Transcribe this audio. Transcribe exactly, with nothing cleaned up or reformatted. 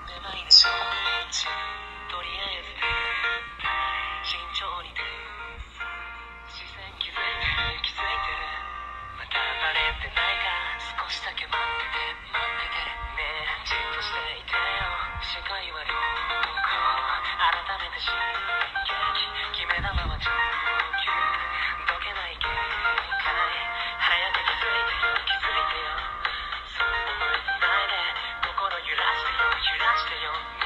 めまいでしょうちとりあえず慎重にで視線気づいてる気づいてるまたバレてないか少しだけ待ってて待っててねえじっとしていてよ視界は両方改めて刺激決めたまま上級どけない限界早く気づいてよ気づいてよそう思えてないで心揺らしてよ揺らしてよ